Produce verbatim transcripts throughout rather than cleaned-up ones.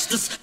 pranksters.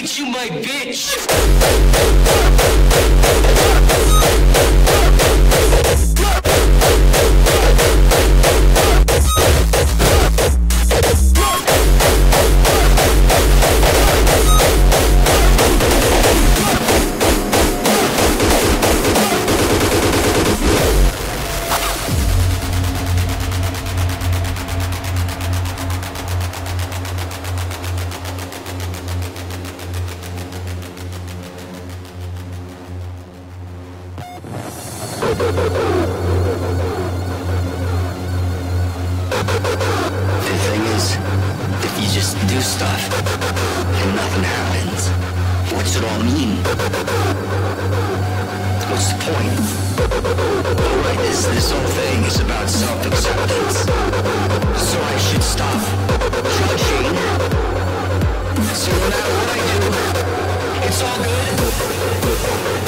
made you my bitch. The thing is, if you just do stuff and nothing happens, what's it all mean? What's the point? Alright, this, this whole thing is about self-acceptance. So I should stop judging. So no matter what I do, it's all good.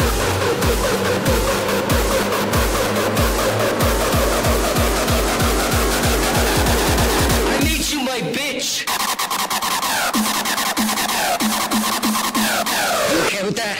My bitch. You okay with that?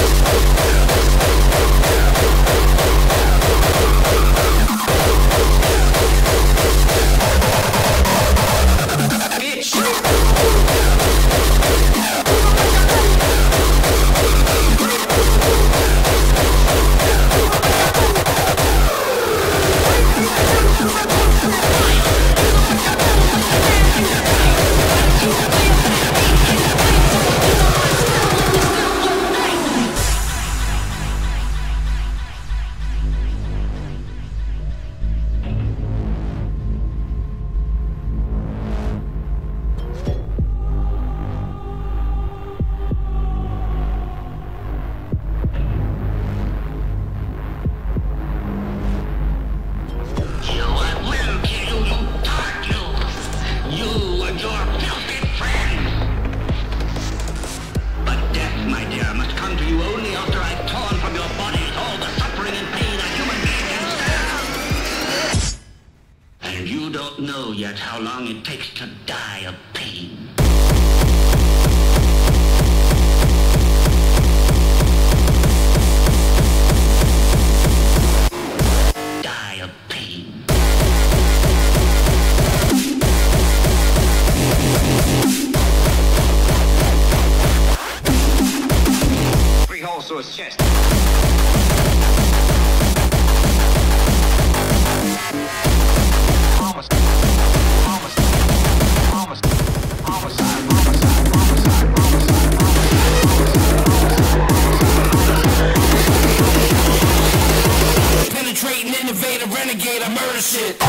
Know yet how long it takes to die of pain. Die of pain. Three holes through his chest. Penetrating, innovator, renegade, I murder shit.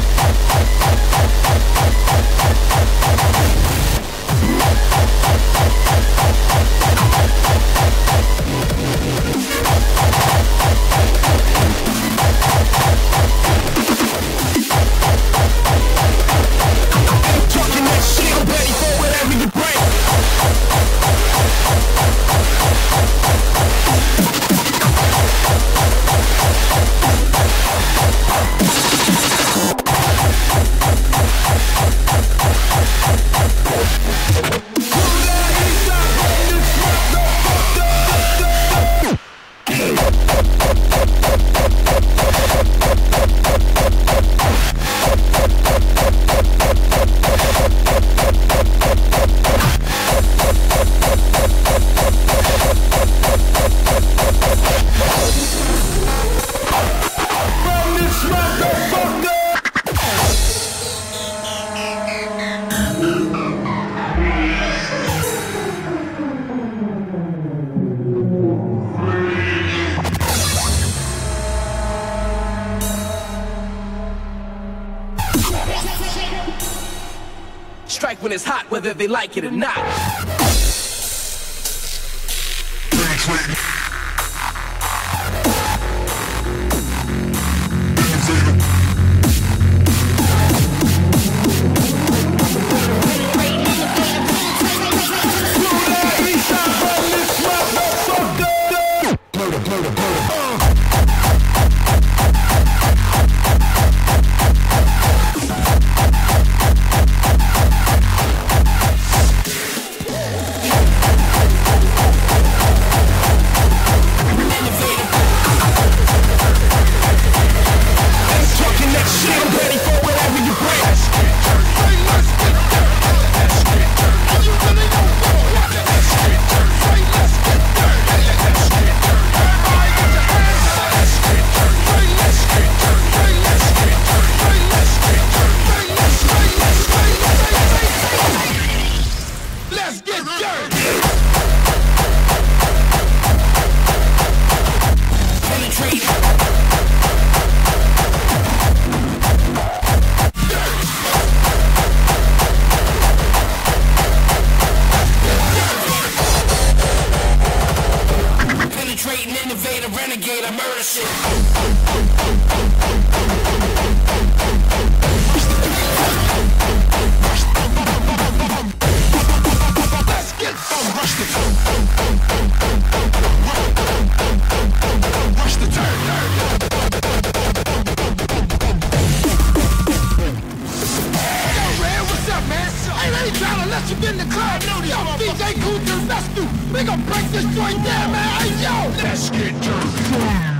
Talking that shit, I'm ready for whatever you bring. Strike when it's hot, whether they like it or not. renegade, I murder shit. Let's get some rush the turn. Rush the turn. Yo, man, what's up, man? Hey, I ain't trying to let you get in the club. Yo, D J Cool to the rescue. We gon' break this joint down, man. Hey, yo, let's get dirty.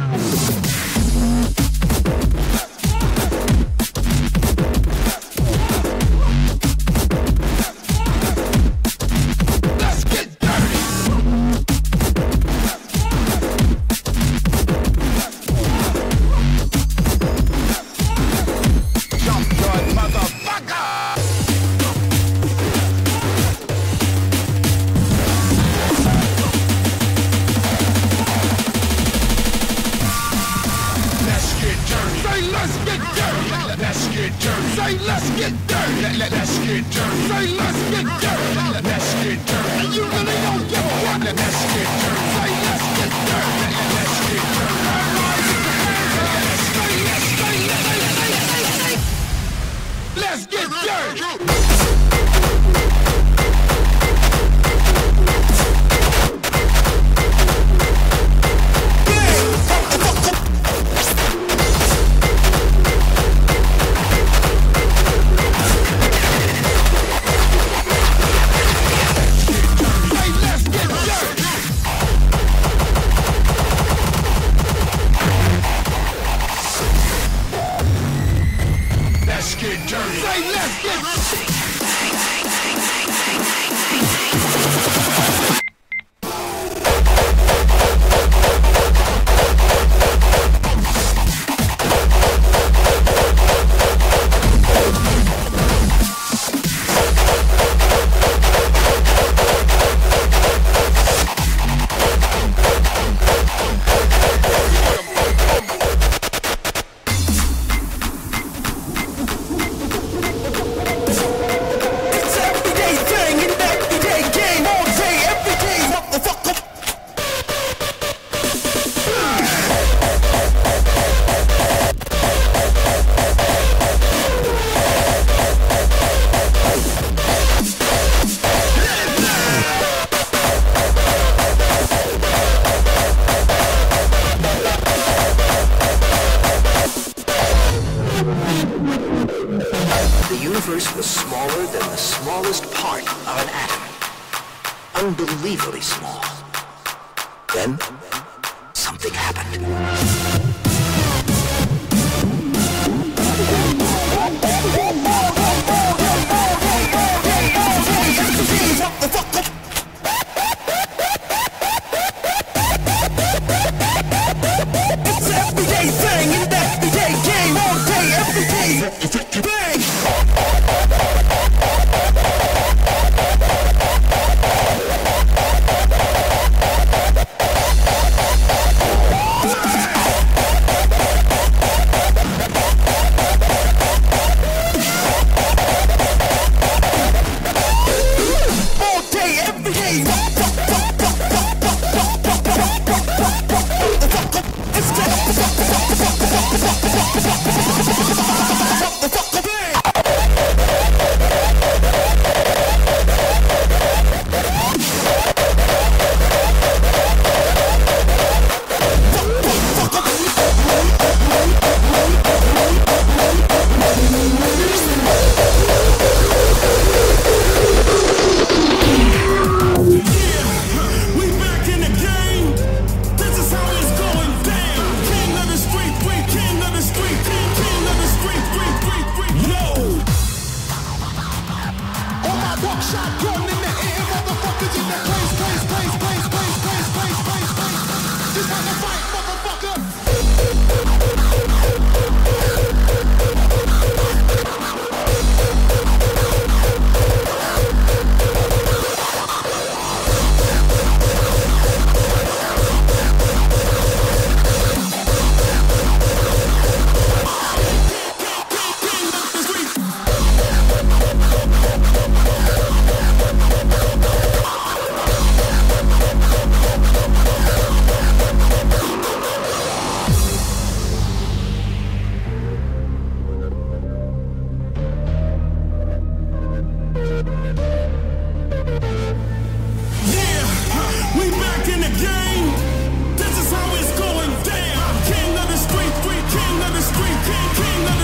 Unbelievably small. Then, something happened. It's an everyday thing, an everyday game, all day, every day. Bang! Yeah.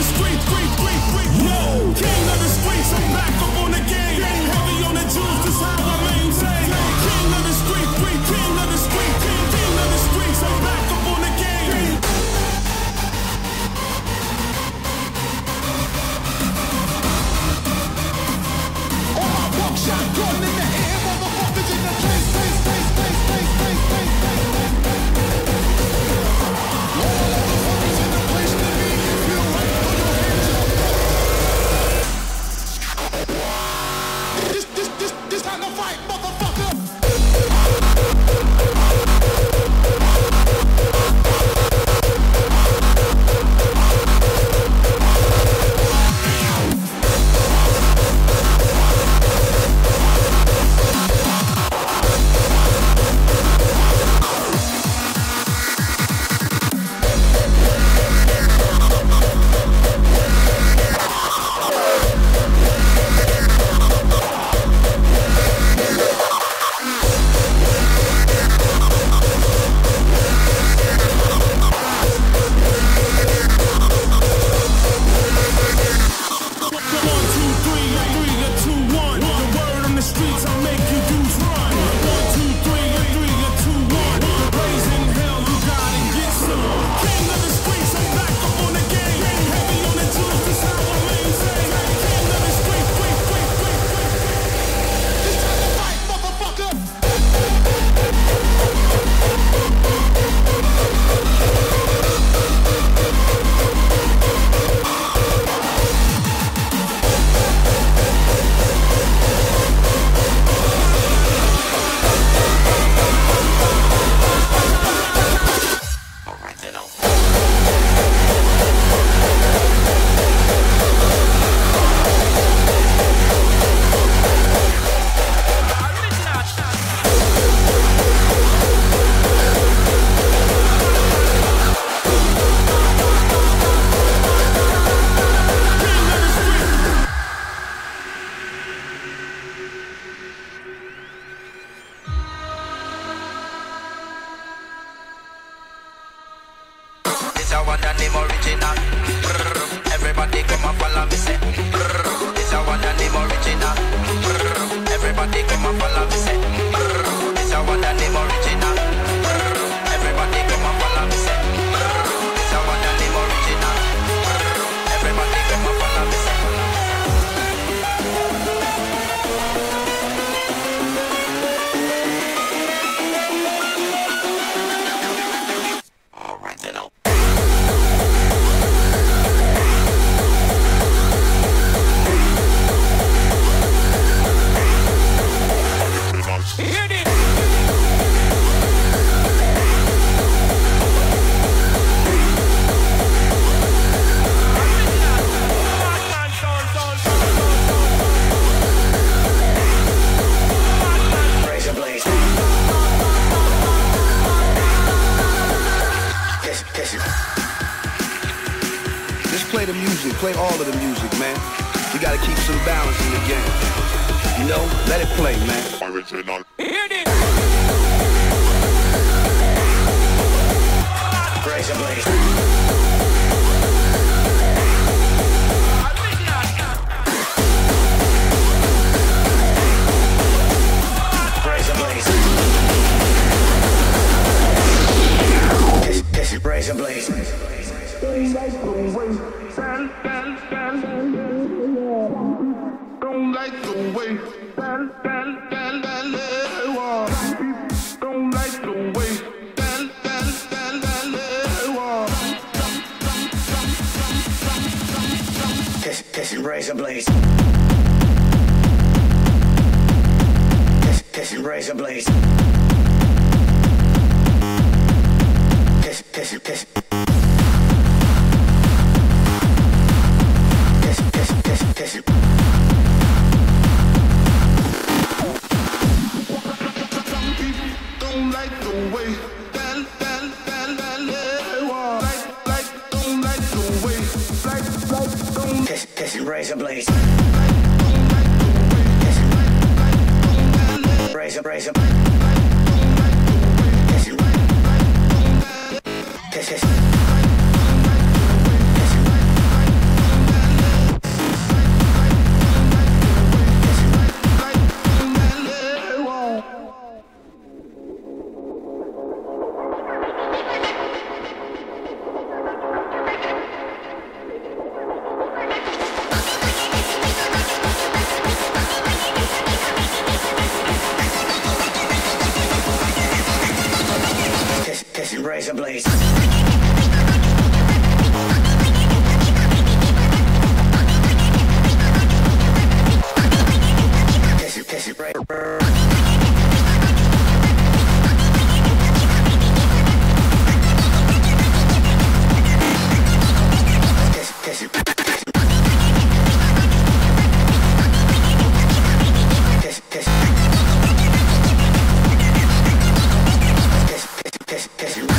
street, street, street, street. Yo, king of the streets, I'm back up on the game. Heavy on the juice, this how I maintain. King of the street, street, king of the street, king, king of the streets, I'm back up on the game. All my buckshot gun in the air, motherfuckers in the place, place, place, place, place, place, place, place. All motherfuckers in the place to be. If you ain't put your hands up. This, this, this, this time to fight, motherfucker. Play all of the music, man. We gotta keep some balance in the game. You know, let it play, man. Original. Hear this. Razor blade. Razor blade. Kiss, kiss it, razor blade. Don't like the way, don't like the way, don't like the way, kiss, kiss it, razor blades. Kiss, kiss it, razor blades. Kiss, kiss it, kiss it. Razor blades. Razor, razor. Kiss it. Kiss it. razor blades. Kiss it, kiss it, right. Kiss it, kiss it. Kiss it, kiss it. Kiss, kiss, kiss.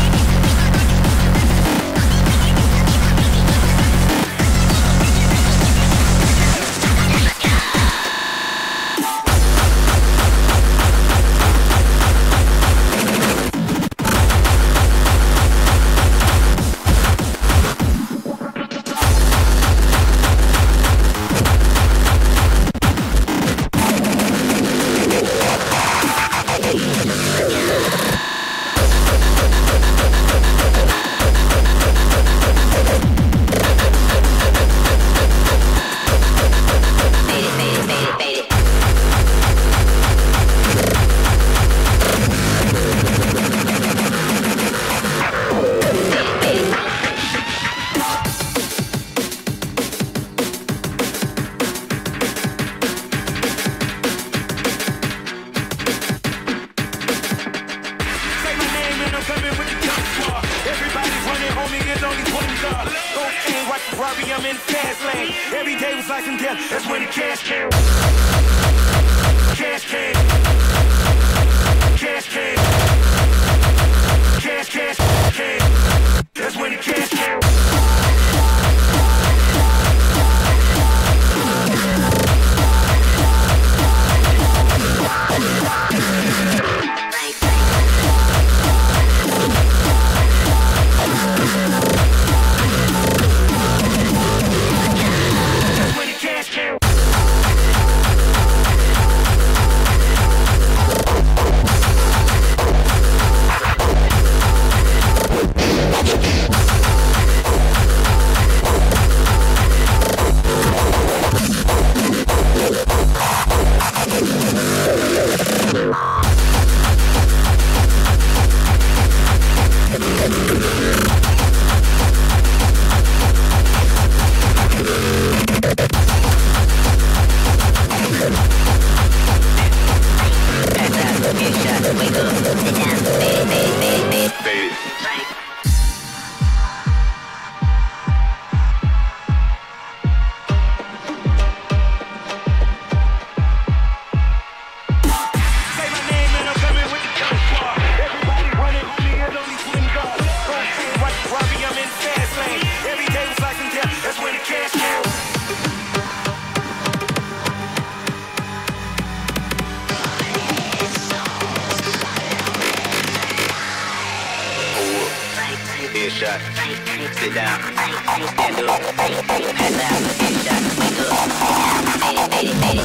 Headshot. Sit down. Stand up. Pass out. Headshot. Wake up. Fade it, fade it,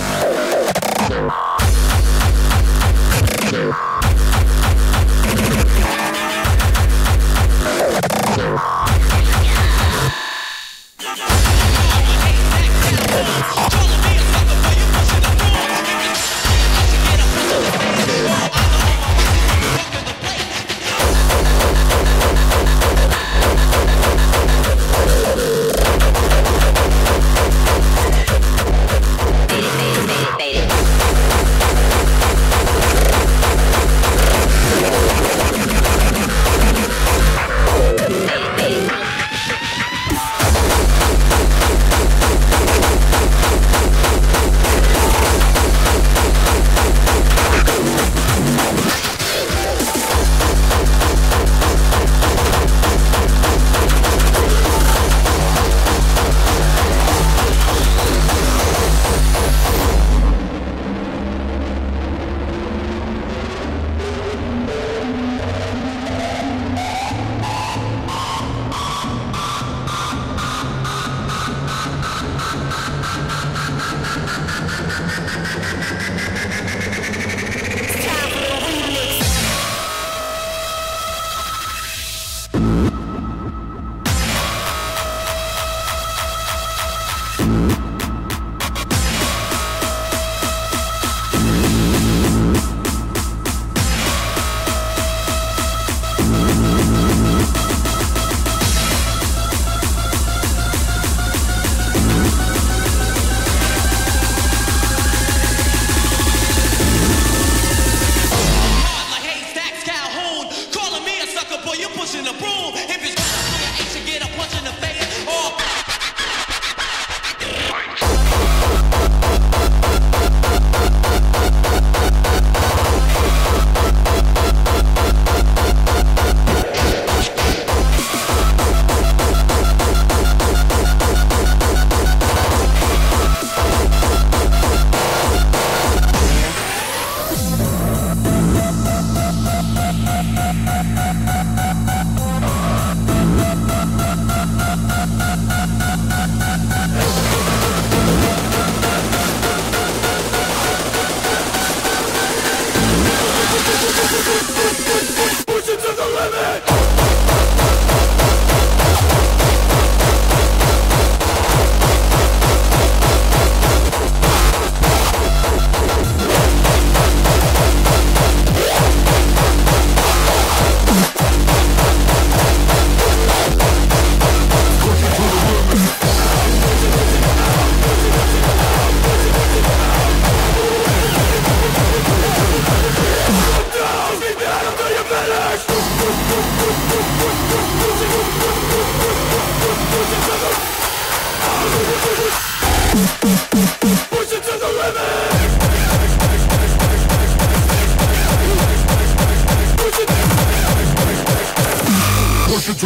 fade it.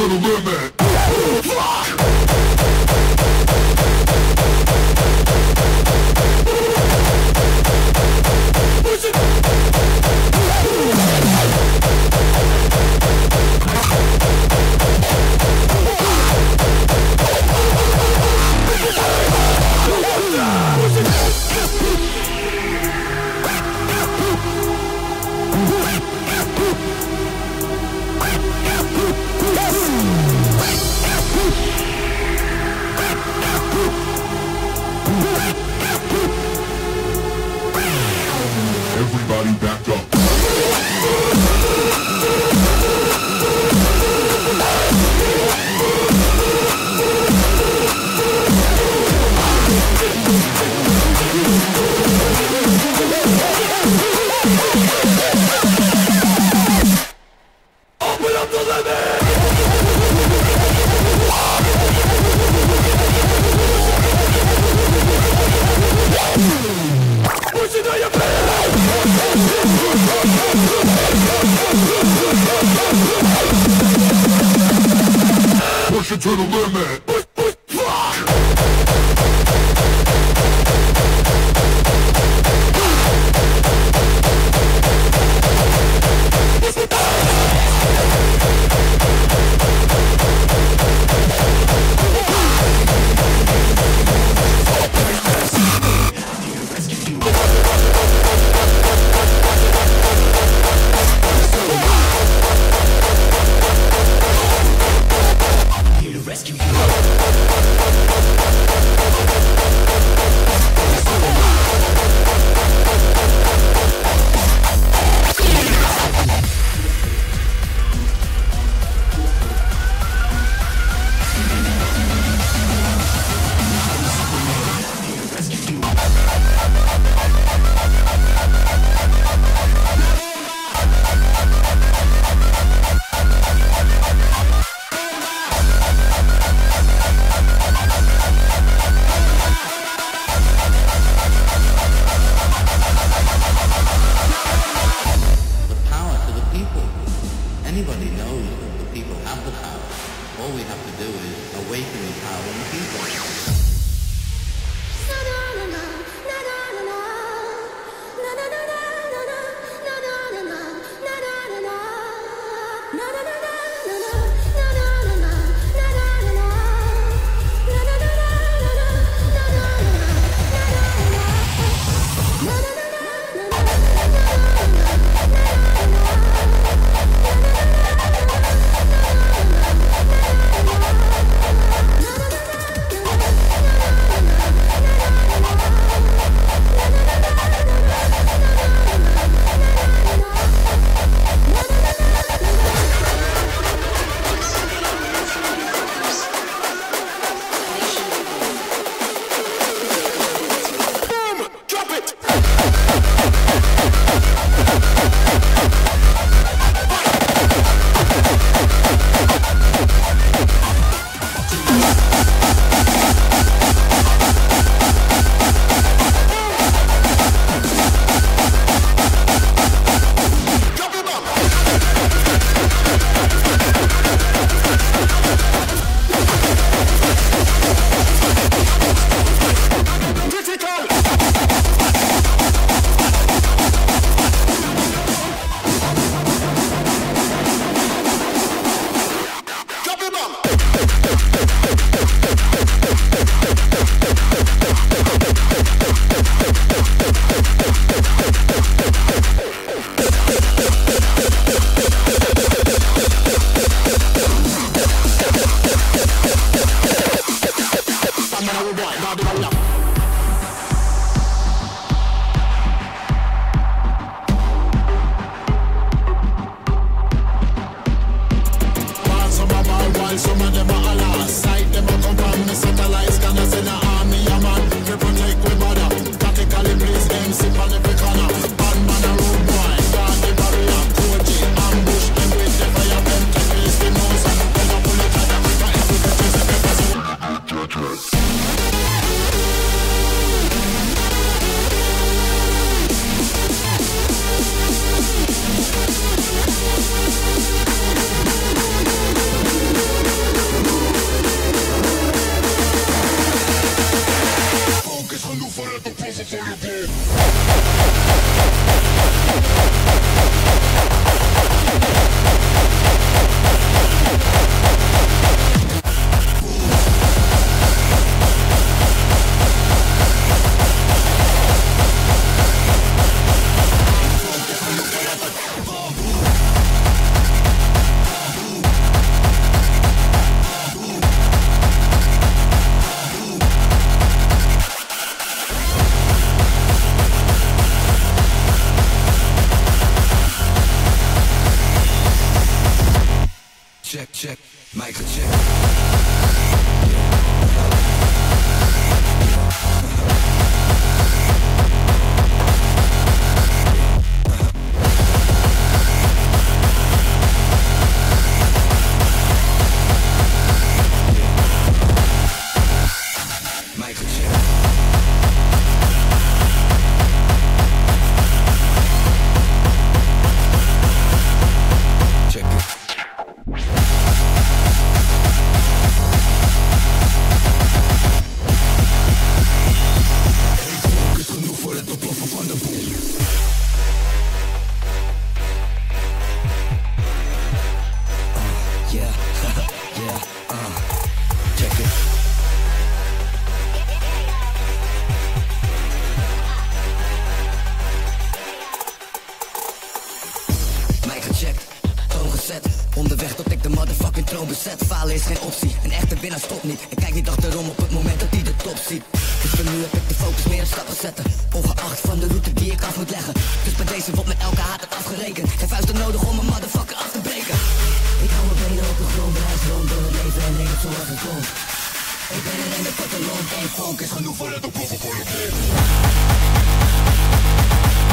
the limit. Everybody back up. Open up the limit! Push it on your face! Push it to the limit. Push, push, Anybody knows that the people have the power. All we have to do is awaken the power in the people. Na na na na na check, check, Michael check. Onderweg tot ik de motherfucking troon bezet. Falen is geen optie, een echte winnaar stopt niet. En kijk niet achterom op het moment dat hij de top ziet. Dus voor nu heb ik de focus meer in stappen zetten, ongeacht van de route die ik af moet leggen. Dus bij deze wordt met elke haat het afgerekend. Geen vuisten nodig om een motherfucker af te breken. Ik hou mijn benen op de grond, reis rond door het leven en neem het zoals het komt. Ik ben er in de korte rond, één vonk is genoeg voor het oplossen voor je kind.